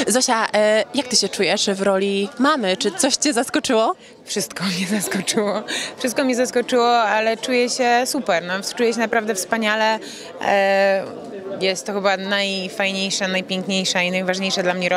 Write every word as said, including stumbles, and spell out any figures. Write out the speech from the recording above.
Zosia, e, jak ty się czujesz w roli mamy? Czy coś cię zaskoczyło? Wszystko mnie zaskoczyło. Wszystko mnie zaskoczyło, ale czuję się super. No, czuję się naprawdę wspaniale. E, jest to chyba najfajniejsza, najpiękniejsza i najważniejsza dla mnie rola.